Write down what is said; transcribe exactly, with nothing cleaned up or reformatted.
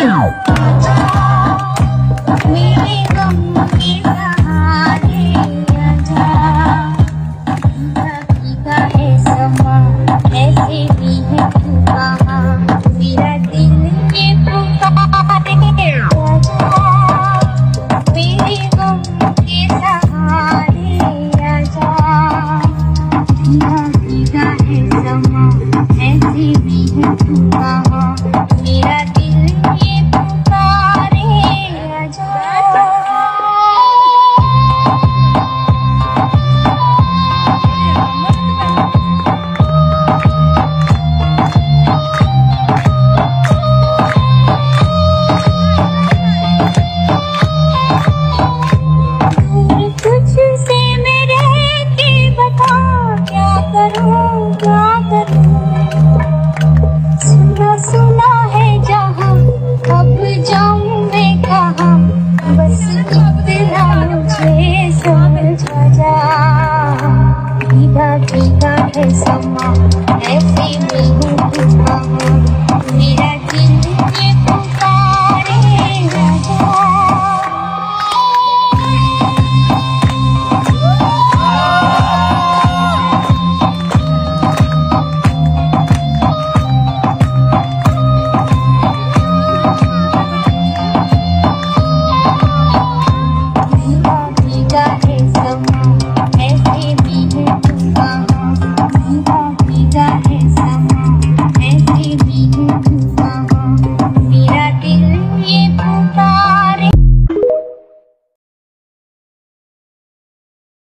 मेरे गम के सहारे आजा, भीगा है समा ऐसे भी है तू कहाँ, मेरा दिल ये पुकारे आजा, मेरे गम के सहारे आजा, भीगा है समा ऐसे भी है तू कहाँ, मेरा दिल ये पुकारे आजा। दूर तुझसे मैं रह के बता क्या करूं क्या करूं, सुना सुना है जहां अब जाऊं मैं कहां, बस इतना मुझे समझा जा, भीगा भीगा है समा ऐसे में